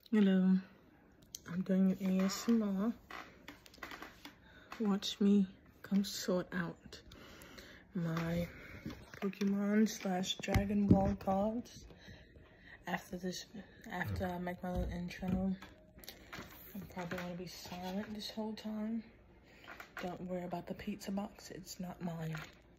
Hello, I'm doing ASMR. Watch me come sort out my Pokemon / Dragon Ball cards. After I make my little intro, I'm probably gonna be silent this whole time. Don't worry about the pizza box, it's not mine.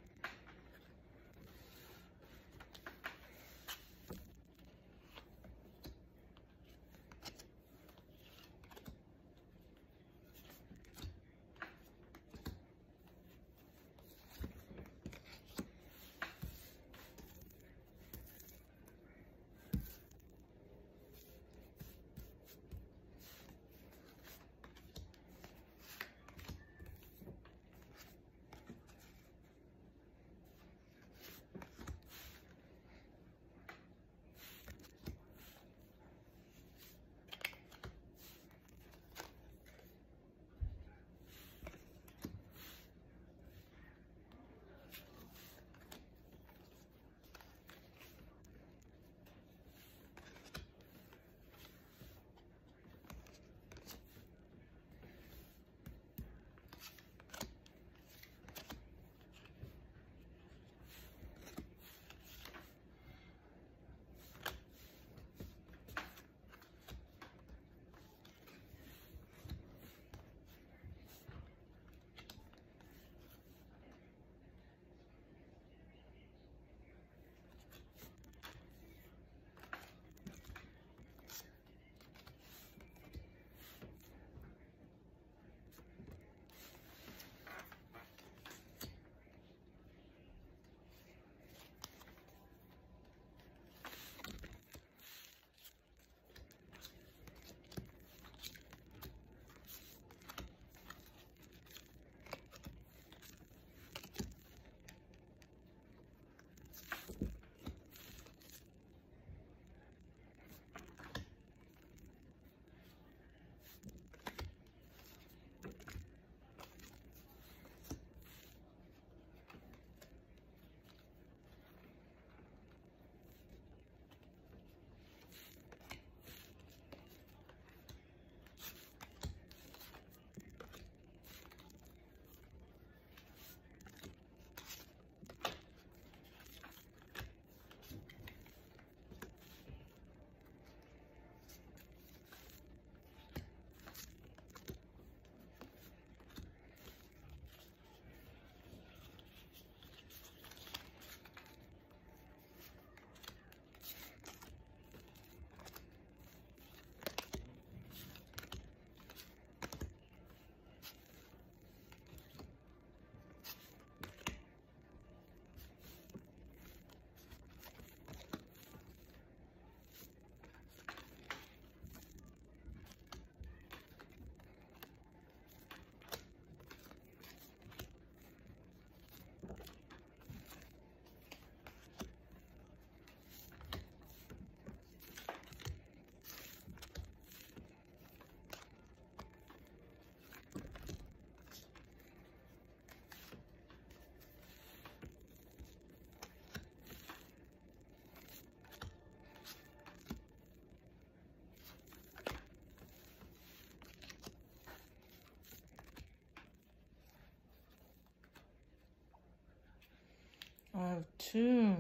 I have two.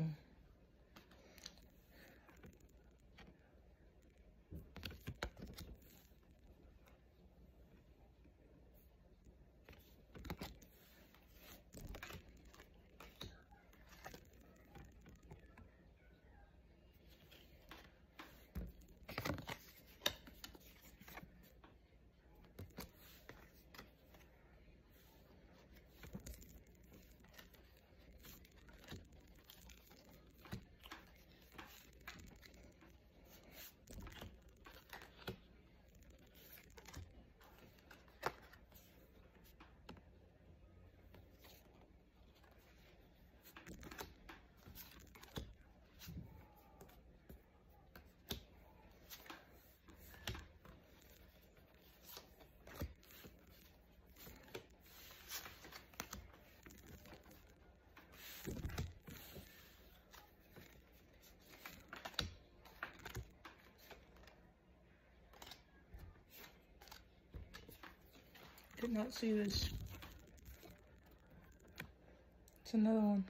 Did not see this. It's another one.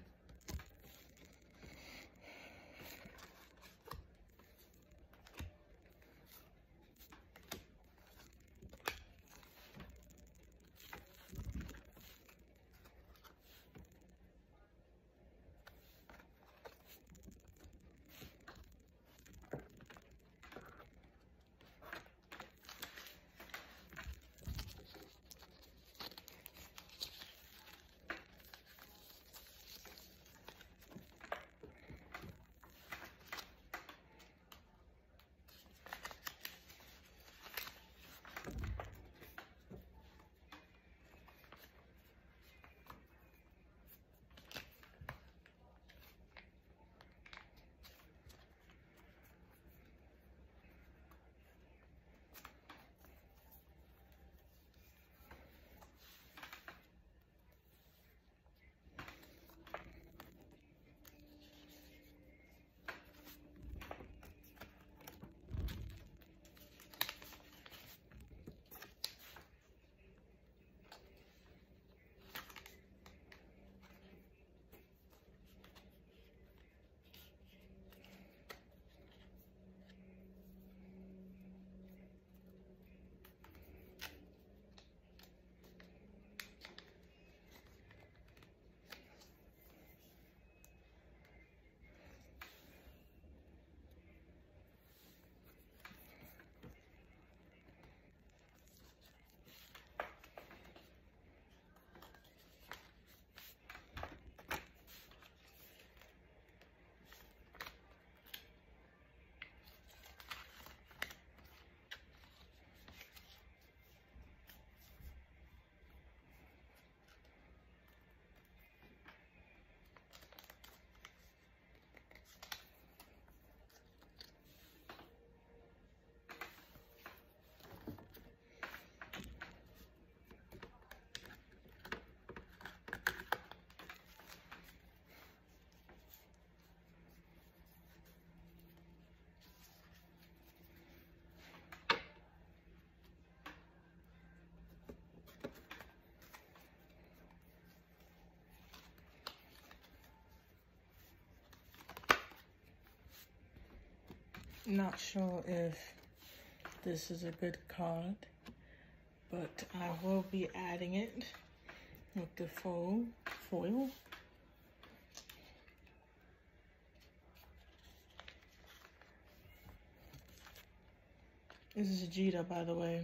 Not sure if this is a good card, but I will be adding it with the foil. This is Vegeta, by the way.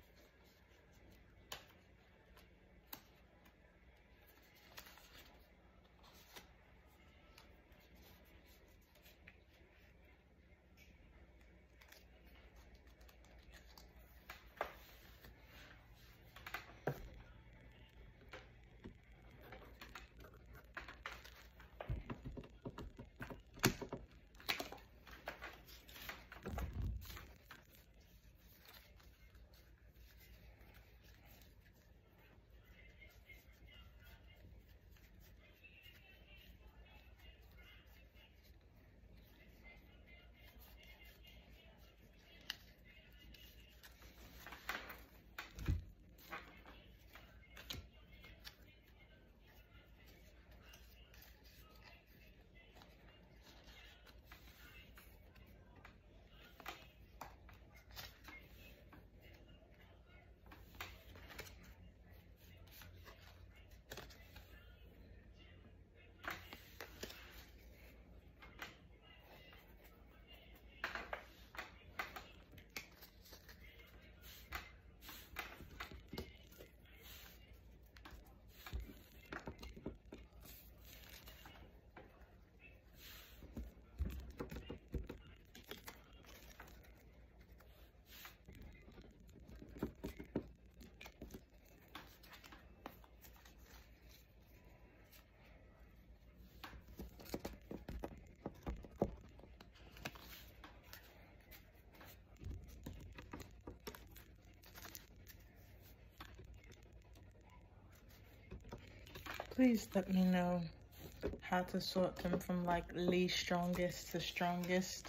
Please let me know how to sort them from like least strongest to strongest,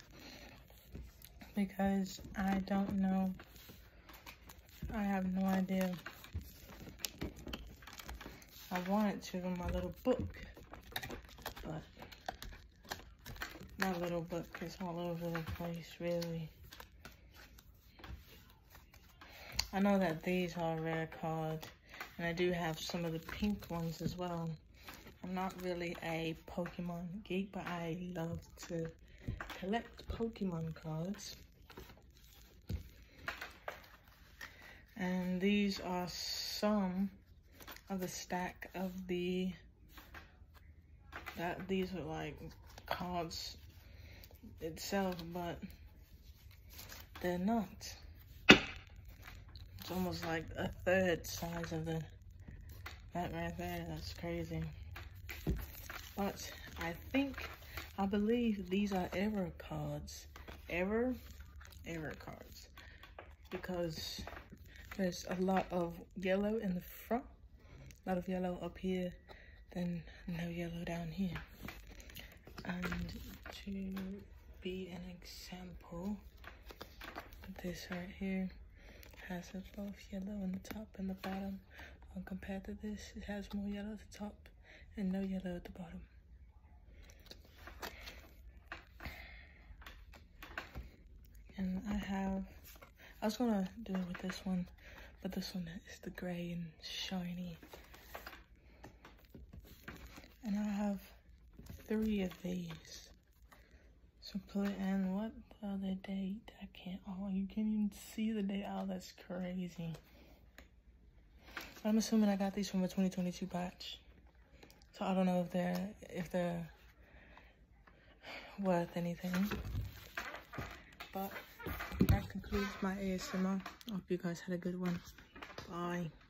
because I don't know. I have no idea. I wanted to in my little book, but my little book is all over the place, really. I know that these are rare cards, and I do have some of the pink ones as well. I'm not really a Pokemon geek, but I love to collect Pokemon cards. And these are some of the stack of these are like cards itself, but they're not. It's almost like a third size of that right there. That's crazy. But I believe these are error cards. Error cards. Because there's a lot of yellow in the front, a lot of yellow up here, then no yellow down here. And to be an example, this right here has both yellow in the top and the bottom. Compared to this, it has more yellow at the top and no yellow at the bottom. And I was gonna do it with this one, but this one is the gray and shiny. And I have 3 of these. So put in what other date? I can't, oh, you can't even see the date. Oh, that's crazy. I'm assuming I got these from a 2022 batch. So I don't know if they're worth anything. But that concludes my ASMR. I hope you guys had a good one. Bye.